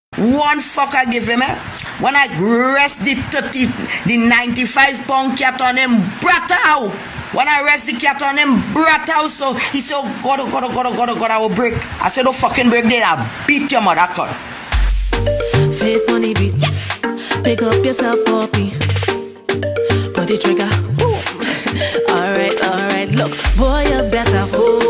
One fuck I give him, when I rest the 95-pound cat on him, brata. When I rest the cat on him, brata. So he said, oh God, I will break. I said, don't fucking break, then I beat your mother, cut. Faith money beat, pick up yourself, puppy. Put the trigger. Alright, look, boy, you better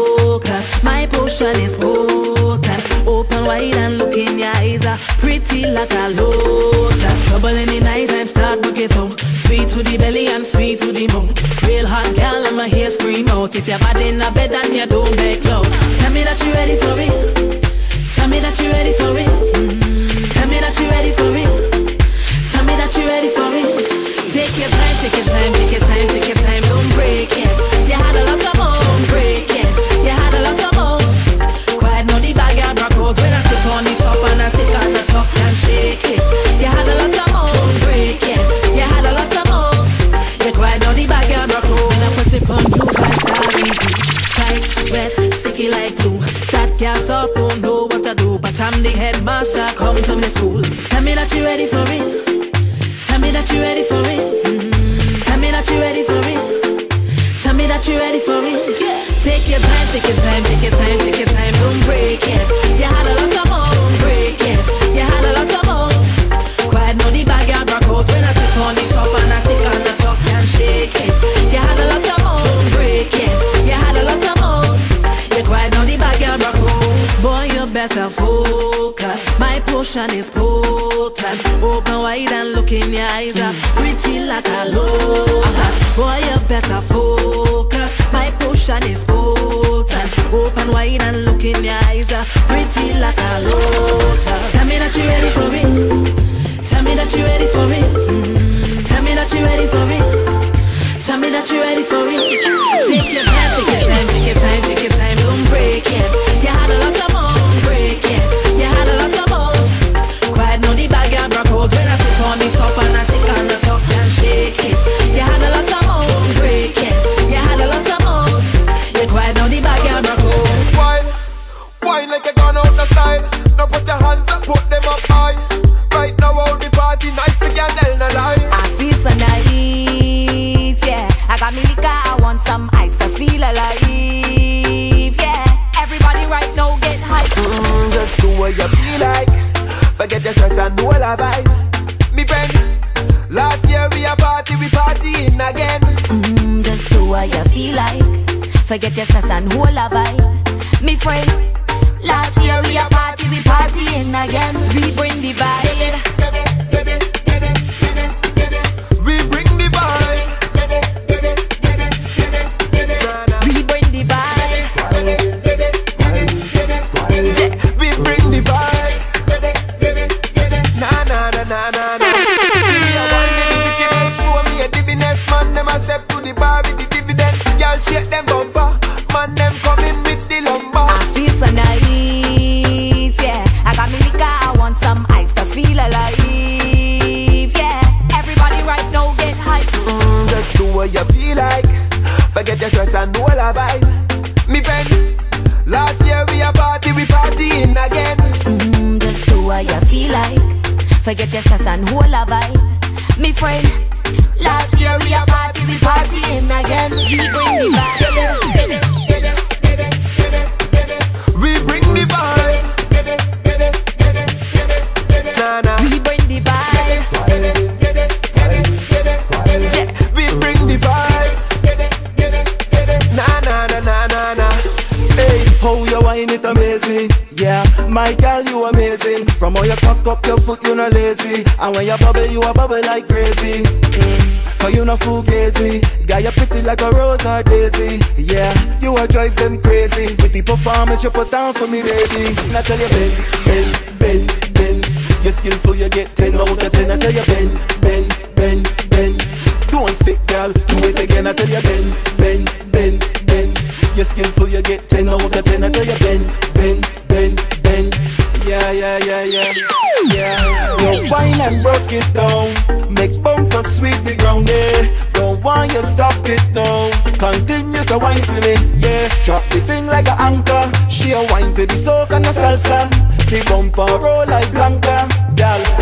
focus. My potion is potent. Open wide and look in your eyes, pretty like a lotus. Trouble in the night time, start book it out. Sweet to the belly and sweet to the mouth. Real hot girl, and my hair scream out. If you're bad in a bed and you don't make love, tell me that you're ready for it. Tell me that you're ready for it. Tell me that you're ready for it. Tell me that you're ready for it. Take your time, take your time, take your time, take your time. Don't break it. You had a lot of more. Don't break it. You had a lot of more. Quiet, no the bag, I broke out. When I sit on the top and I sit on the top and shake it. You had a lot of more. Don't break it. You had a lot of more. You quiet, no the bag, I broke out. When I put it on you, 5-star review. Tight, wet, sticky like glue. That gas off, don't know what to do, but I'm the headmaster. Come to me school. Tell me that you're ready for it. Tell me that you're ready for it. Tell me that you're ready for it. Tell me that you're ready for it. Take your time, take your time, take your time, take your time. Don't break it. You had a lot of more. Don't break it. You had a lot of more. Quiet, no the bag, I broke out. When I sit on the top and I sit on the top and shake it. You had a lot of more. Don't break it. You had a lot of more. You quiet, no the bag, I broke out. Boy, you better focus. My potion is potent. Open wide and look in your eyes, pretty like a lotus. Boy, you better focus. My potion is potent. Open wide and look in your eyes, pretty like a lotus. Tell me that you're ready for it. Tell me that you're ready for it. Tell me that you're ready for it. Tell me that you're ready for it. Take your time, take your time, take your time, take your time. Don't break it. You had a lot of more. Don't break it. You had a lot of more. Quiet, no the bag, I broke out. When I sit on the top and I sit on the top and shake it. You had a lot of more. Don't break it. You had a lot of more. You quiet, no the bag, I broke out. Wine like you gone out of style. Now put your hands up, put them up high. Right now out the party, nice, we can't tell no lie. I feel so nice, yeah. I got me liquor, I want some ice to feel alive, yeah. Everybody right now get hype. Just do what you feel like. Forget your stress and do all a vibe. Me friend, last year we partying again. Just do what you feel like. Forget your stress and whole a vibe. Me friend, last year we partying again. We bring the vibe. We bring the vibe. We bring the vibe. We bring the vibes. Nah. Me a one with the wickedness, show me a diviness. Man, them a step to the bar with the dividend. Y'all shake them bumper. Man, them coming with the lumber. I feel so nice, yeah. I got me liquor, I want some ice to feel alive, yeah. Everybody right now get hype. Just do what you feel like. Forget your stress and all a vibe. Me friend, last year we partying again. Just do what you feel like. Forget your stress and whole a vibe. Me friend, last year we partying again. We bring the vibe. We bring the vibe. We bring the vibes. Nah. Hey, how you wine it amazing. Yeah, my girl, you amazing. From how you cock up your foot, you not lazy. And when you a bubble like gravy. Cause you not fugazi. Got you pretty like a rose or daisy. Yeah, you a drive them crazy. With the performance you put down for me, baby. Now tell you bend. You're skillful, you get 10 out of 10. I tell you bend. Don't stick, girl, do it again. I tell you bend. You're skillful, you get 10 out of 10. I tell you bend. Yeah. You wine and broke it down. Make bumper sweep the ground, yeah. Don't want you stop it now. Continue to wine for me, yeah. Drop the thing like an anchor. She a wine to the soca and the salsa. The bumper roll like Blanca.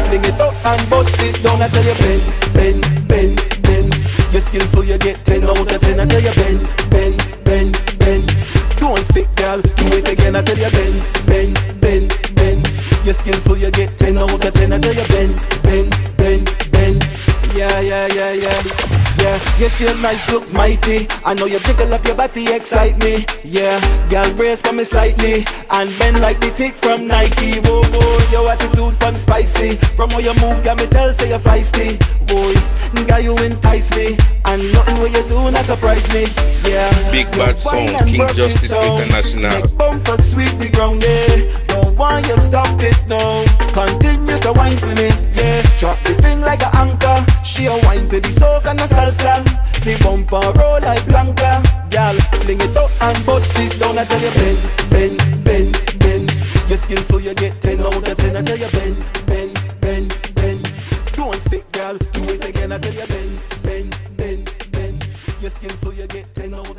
fling it up and bust it down. I tell you bend, bend, bend, bend. You're skillful, you get 10 out of 10. I tell you bend, bend, bend, bend. Don't stick, girl, do it again. I tell you bend, bend, bend, bend. You're skillful, you get 10 out of 10. I tell you bend, bend, bend, bend. Yeah, yeah, yeah, yeah. Yeah, yes, you're nice, look mighty. I know you jiggle up your body, excite me. Yeah, girl, brace for me slightly and bend like the tick from Nike. Whoa, whoa, your attitude fun spicy. From how you move, got me tell, say you're feisty. Boy, girl, you entice me, and nothing what you do not surprise me. Yeah, Big Bad Sound, King Justice International. Make bumper sweep the ground, yeah. Don't want you stop it now. Continue to whine for me, yeah. Drop the thing like an anchor. She a whine to the soca and the salsa. The bumper roll like Blanca. Girl, fling it up and bust it down. I tell you bend, bend, bend, bend. You're skillful, you get 10 out of 10. I tell you bend, bend, bend, bend. Don't stick, girl, do it again. I tell you bend, bend, bend, bend. You're skillful, you get 10 out of 10.